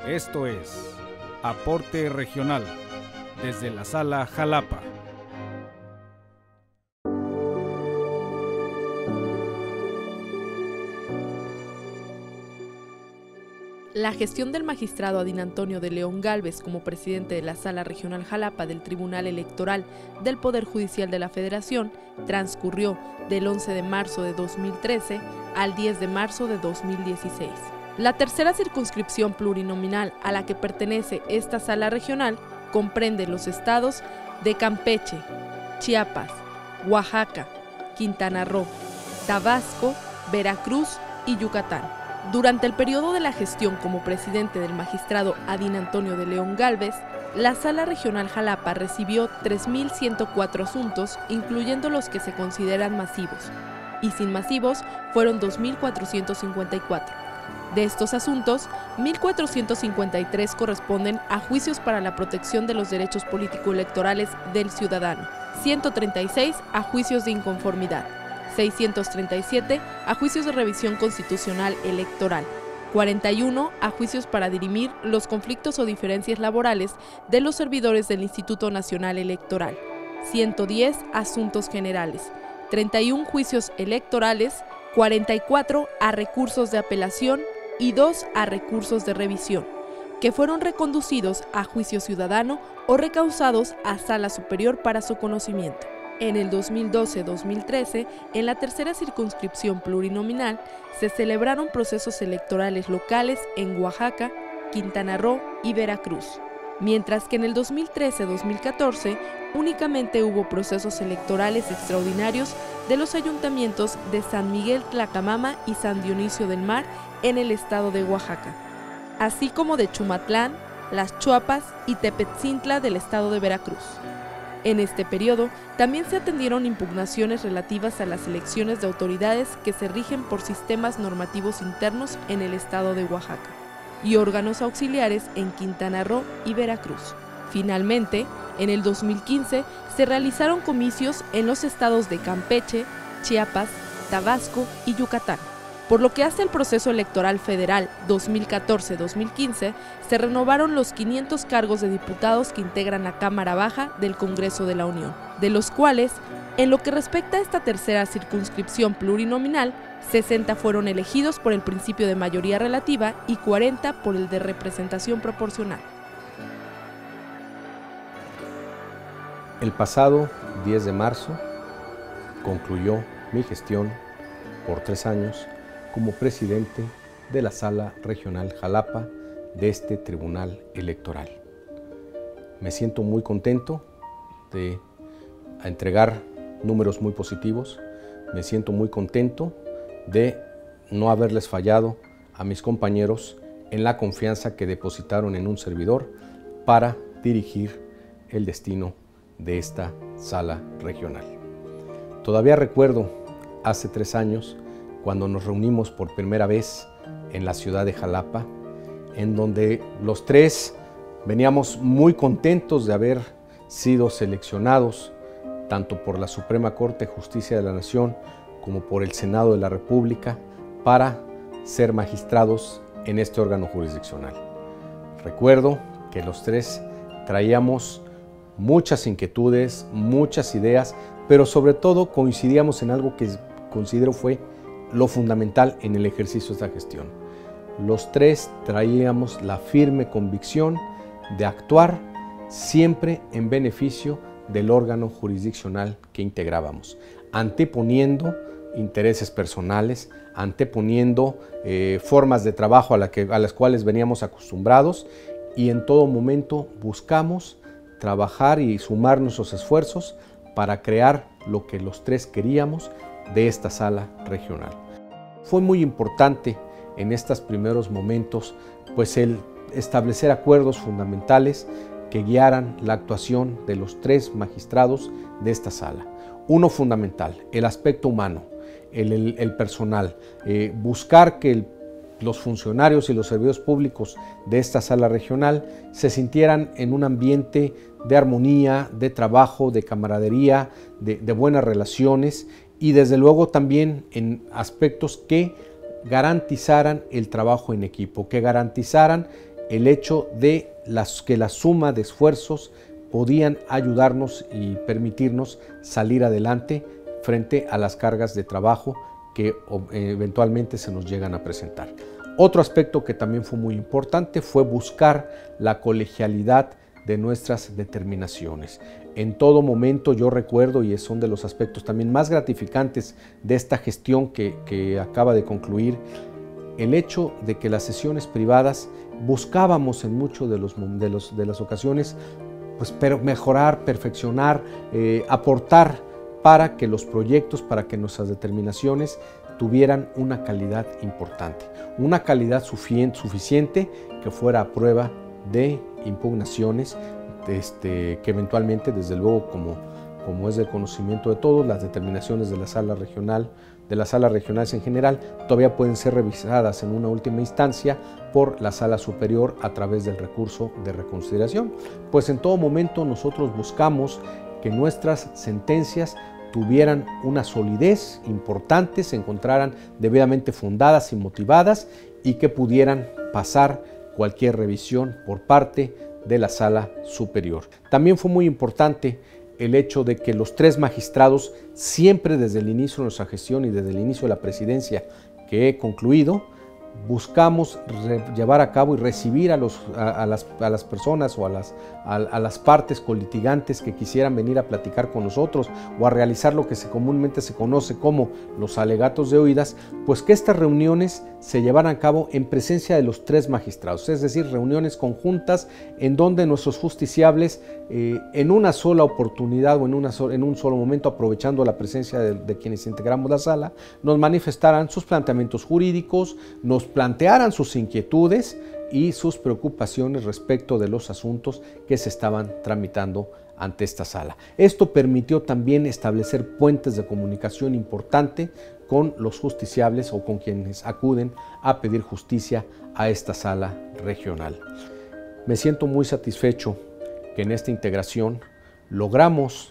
Esto es Aporte Regional, desde la Sala Jalapa. La gestión del magistrado Adín Antonio de León Gálvez como presidente de la Sala Regional Jalapa del Tribunal Electoral del Poder Judicial de la Federación transcurrió del 11 de marzo de 2013 al 10 de marzo de 2016. La tercera circunscripción plurinominal a la que pertenece esta Sala Regional comprende los estados de Campeche, Chiapas, Oaxaca, Quintana Roo, Tabasco, Veracruz y Yucatán. Durante el periodo de la gestión como presidente del magistrado Adín Antonio de León Gálvez, la Sala Regional Jalapa recibió 3.104 asuntos, incluyendo los que se consideran masivos, y sin masivos fueron 2.454. De estos asuntos, 1.453 corresponden a juicios para la protección de los derechos político-electorales del ciudadano, 136 a juicios de inconformidad, 637 a juicios de revisión constitucional electoral, 41 a juicios para dirimir los conflictos o diferencias laborales de los servidores del Instituto Nacional Electoral, 110 asuntos generales, 31 juicios electorales, 44 a recursos de apelación y 2 a recursos de revisión, que fueron reconducidos a juicio ciudadano o recausados a Sala Superior para su conocimiento. En el 2012-2013, en la tercera circunscripción plurinominal, se celebraron procesos electorales locales en Oaxaca, Quintana Roo y Veracruz, mientras que en el 2013-2014 únicamente hubo procesos electorales extraordinarios de los ayuntamientos de San Miguel Tlacamama y San Dionisio del Mar en el estado de Oaxaca, así como de Chumatlán, Las Chuapas y Tepetzintla del estado de Veracruz. En este periodo, también se atendieron impugnaciones relativas a las elecciones de autoridades que se rigen por sistemas normativos internos en el estado de Oaxaca y órganos auxiliares en Quintana Roo y Veracruz. Finalmente, en el 2015 se realizaron comicios en los estados de Campeche, Chiapas, Tabasco y Yucatán. Por lo que hace al proceso electoral federal 2014-2015, se renovaron los 500 cargos de diputados que integran la Cámara Baja del Congreso de la Unión, de los cuales, en lo que respecta a esta tercera circunscripción plurinominal, 60 fueron elegidos por el principio de mayoría relativa y 40 por el de representación proporcional. El pasado 10 de marzo concluyó mi gestión por 3 años como presidente de la Sala Regional Jalapa de este Tribunal Electoral. Me siento muy contento de entregar números muy positivos, me siento muy contento de no haberles fallado a mis compañeros en la confianza que depositaron en un servidor para dirigir el destino de esta Sala Regional. Todavía recuerdo hace 3 años cuando nos reunimos por primera vez en la ciudad de Jalapa, en donde los 3 veníamos muy contentos de haber sido seleccionados tanto por la Suprema Corte de Justicia de la Nación como por el Senado de la República para ser magistrados en este órgano jurisdiccional. Recuerdo que los 3 traíamos muchas inquietudes, muchas ideas, pero sobre todo coincidíamos en algo que considero fue lo fundamental en el ejercicio de esta gestión. Los 3 traíamos la firme convicción de actuar siempre en beneficio del órgano jurisdiccional que integrábamos, anteponiendo intereses personales, anteponiendo formas de trabajo a las cuales veníamos acostumbrados, y en todo momento buscamos trabajar y sumar nuestros esfuerzos para crear lo que los 3 queríamos de esta Sala Regional. Fue muy importante en estos primeros momentos pues el establecer acuerdos fundamentales que guiaran la actuación de los 3 magistrados de esta sala. Uno fundamental, el aspecto humano, el personal, buscar que los funcionarios y los servidores públicos de esta Sala Regional se sintieran en un ambiente de armonía, de trabajo, de camaradería, de buenas relaciones, y desde luego también en aspectos que garantizaran el trabajo en equipo, que garantizaran el hecho de que la suma de esfuerzos podían ayudarnos y permitirnos salir adelante frente a las cargas de trabajo que eventualmente se nos llegan a presentar. Otro aspecto que también fue muy importante fue buscar la colegialidad de nuestras determinaciones. En todo momento yo recuerdo, y son de los aspectos también más gratificantes de esta gestión que acaba de concluir, el hecho de que las sesiones privadas buscábamos en muchas de las ocasiones pues, mejorar, perfeccionar, aportar para que los proyectos, para que nuestras determinaciones tuvieran una calidad importante, una calidad suficiente que fuera a prueba de impugnaciones que eventualmente, desde luego, como es de conocimiento de todos, las determinaciones de la sala regional, de las salas regionales en general, todavía pueden ser revisadas en una última instancia por la sala superior a través del recurso de reconsideración. Pues en todo momento nosotros buscamos que nuestras sentencias tuvieran una solidez importante, se encontraran debidamente fundadas y motivadas y que pudieran pasar cualquier revisión por parte de la sala superior. También fue muy importante el hecho de que los 3 magistrados, siempre desde el inicio de nuestra gestión y desde el inicio de la presidencia que he concluido, buscamos llevar a cabo y recibir a las personas o a las partes colitigantes que quisieran venir a platicar con nosotros o a realizar lo que comúnmente se conoce como los alegatos de oídas, pues que estas reuniones se llevaran a cabo en presencia de los 3 magistrados, es decir, reuniones conjuntas en donde nuestros justiciables en una sola oportunidad o en un solo momento, aprovechando la presencia de quienes integramos la sala, nos manifestaran sus planteamientos jurídicos, nos plantearan sus inquietudes y sus preocupaciones respecto de los asuntos que se estaban tramitando ante esta sala. Esto permitió también establecer puentes de comunicación importante con los justiciables o con quienes acuden a pedir justicia a esta sala regional. Me siento muy satisfecho que en esta integración logramos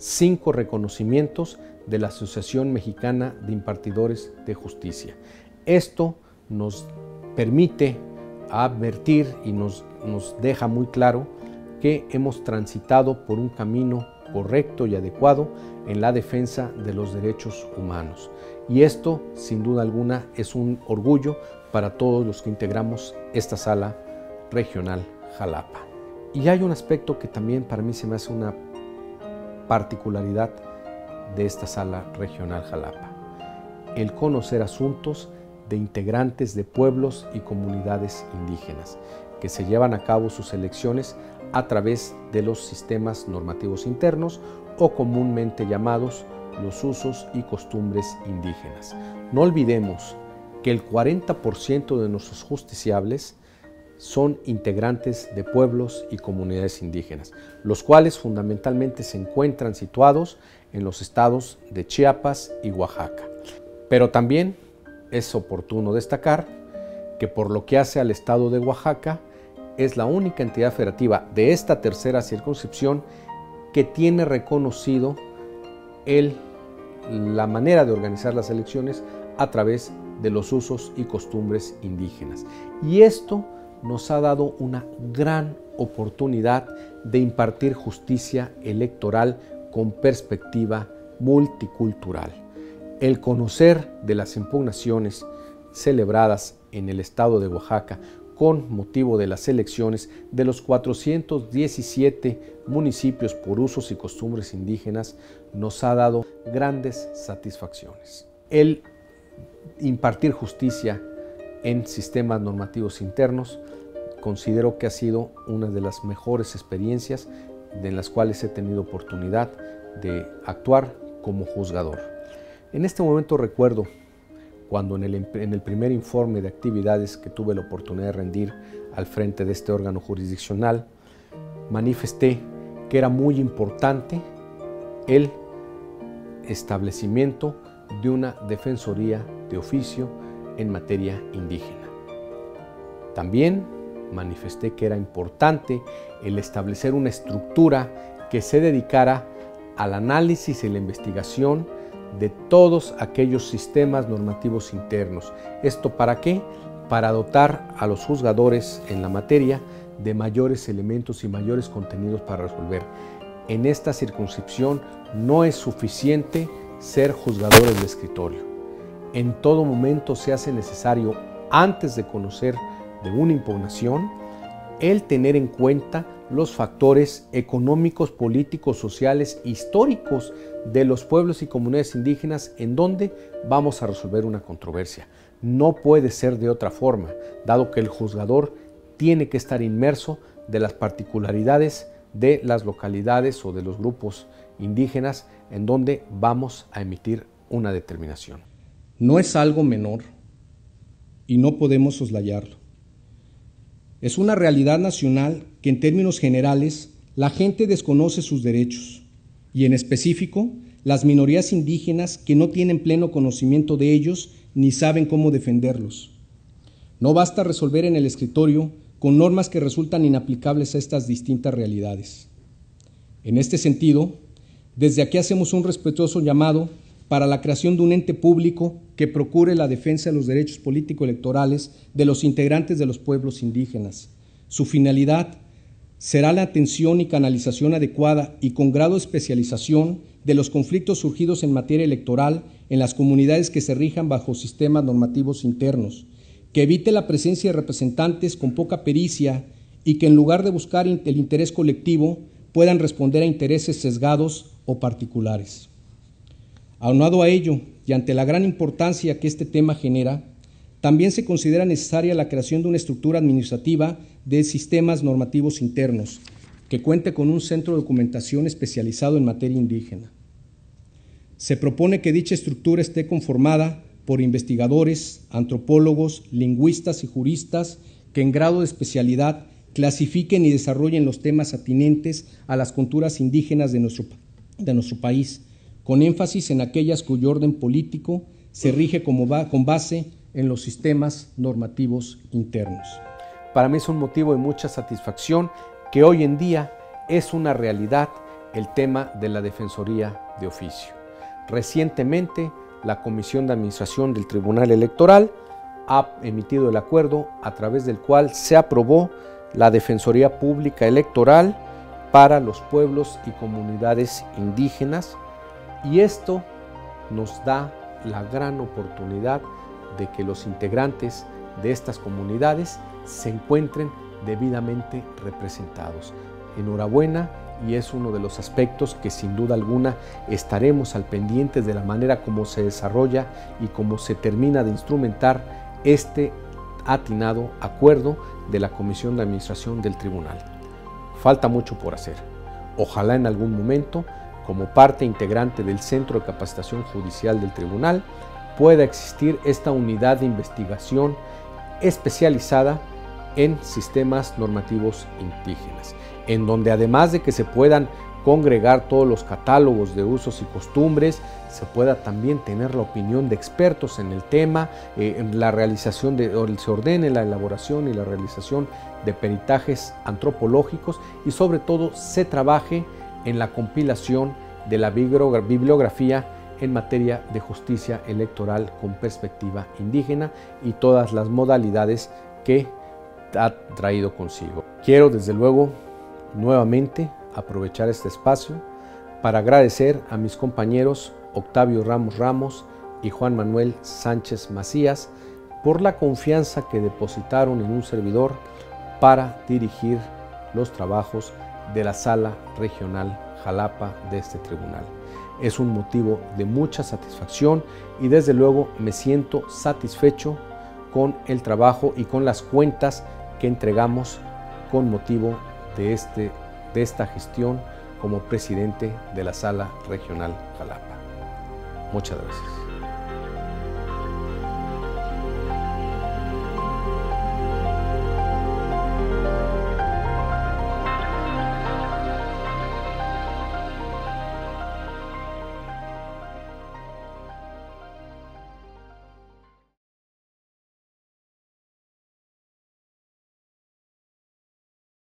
5 reconocimientos de la Asociación Mexicana de Impartidores de Justicia. Esto nos permite advertir y nos deja muy claro que hemos transitado por un camino correcto y adecuado en la defensa de los derechos humanos. Y esto, sin duda alguna, es un orgullo para todos los que integramos esta sala regional Jalapa. Y hay un aspecto que también para mí se me hace una particularidad de esta sala regional Jalapa: el conocer asuntos de integrantes de pueblos y comunidades indígenas que se llevan a cabo sus elecciones a través de los sistemas normativos internos o comúnmente llamados los usos y costumbres indígenas. No olvidemos que el 40% de nuestros justiciables son integrantes de pueblos y comunidades indígenas, los cuales fundamentalmente se encuentran situados en los estados de Chiapas y Oaxaca. Pero también es oportuno destacar que por lo que hace al estado de Oaxaca, es la única entidad federativa de esta tercera circunscripción que tiene reconocido la manera de organizar las elecciones a través de los usos y costumbres indígenas. Y esto nos ha dado una gran oportunidad de impartir justicia electoral con perspectiva multicultural. El conocer de las impugnaciones celebradas en el estado de Oaxaca con motivo de las elecciones de los 417 municipios por usos y costumbres indígenas nos ha dado grandes satisfacciones. El impartir justicia en sistemas normativos internos considero que ha sido una de las mejores experiencias en las cuales he tenido oportunidad de actuar como juzgador. En este momento recuerdo cuando en el primer informe de actividades que tuve la oportunidad de rendir al frente de este órgano jurisdiccional, manifesté que era muy importante el establecimiento de una defensoría de oficio en materia indígena. También manifesté que era importante el establecer una estructura que se dedicara al análisis y la investigación de todos aquellos sistemas normativos internos. ¿Esto para qué? para dotar a los juzgadores en la materia de mayores elementos y mayores contenidos para resolver. En esta circunscripción no es suficiente ser juzgadores de escritorio. En todo momento se hace necesario, antes de conocer de una impugnación, el tener en cuenta los factores económicos, políticos, sociales, históricos de los pueblos y comunidades indígenas en donde vamos a resolver una controversia. No puede ser de otra forma, dado que el juzgador tiene que estar inmerso de las particularidades de las localidades o de los grupos indígenas en donde vamos a emitir una determinación. No es algo menor y no podemos soslayarlo. Es una realidad nacional que en términos generales la gente desconoce sus derechos y en específico las minorías indígenas que no tienen pleno conocimiento de ellos ni saben cómo defenderlos. No basta resolver en el escritorio con normas que resultan inaplicables a estas distintas realidades. En este sentido, desde aquí hacemos un respetuoso llamado para la creación de un ente público que procure la defensa de los derechos político-electorales de los integrantes de los pueblos indígenas. Su finalidad será la atención y canalización adecuada y con grado de especialización de los conflictos surgidos en materia electoral en las comunidades que se rijan bajo sistemas normativos internos, que evite la presencia de representantes con poca pericia y que en lugar de buscar el interés colectivo puedan responder a intereses sesgados o particulares. Aunado a ello, y ante la gran importancia que este tema genera, también se considera necesaria la creación de una estructura administrativa de sistemas normativos internos, que cuente con un centro de documentación especializado en materia indígena. Se propone que dicha estructura esté conformada por investigadores, antropólogos, lingüistas y juristas que en grado de especialidad clasifiquen y desarrollen los temas atinentes a las culturas indígenas de nuestro país, con énfasis en aquellas cuyo orden político se rige con base en los sistemas normativos internos. Para mí es un motivo de mucha satisfacción que hoy en día es una realidad el tema de la Defensoría de Oficio. Recientemente, la Comisión de Administración del Tribunal Electoral ha emitido el acuerdo a través del cual se aprobó la Defensoría Pública Electoral para los pueblos y comunidades indígenas, y esto nos da la gran oportunidad de que los integrantes de estas comunidades se encuentren debidamente representados. Enhorabuena, y es uno de los aspectos que sin duda alguna estaremos al pendiente de la manera como se desarrolla y cómo se termina de instrumentar este atinado acuerdo de la Comisión de Administración del Tribunal. Falta mucho por hacer. Ojalá en algún momento, como parte integrante del Centro de Capacitación Judicial del Tribunal, pueda existir esta unidad de investigación especializada en sistemas normativos indígenas, en donde además de que se puedan congregar todos los catálogos de usos y costumbres, se pueda también tener la opinión de expertos en el tema, en la realización se ordene la elaboración y la realización de peritajes antropológicos y sobre todo se trabaje en la compilación de la bibliografía en materia de justicia electoral con perspectiva indígena y todas las modalidades que ha traído consigo. Quiero desde luego nuevamente aprovechar este espacio para agradecer a mis compañeros Octavio Ramos Ramos y Juan Manuel Sánchez Macías por la confianza que depositaron en un servidor para dirigir los trabajos de la Sala Regional Jalapa de este tribunal. Es un motivo de mucha satisfacción y desde luego me siento satisfecho con el trabajo y con las cuentas que entregamos con motivo de esta gestión como presidente de la Sala Regional Jalapa. Muchas gracias.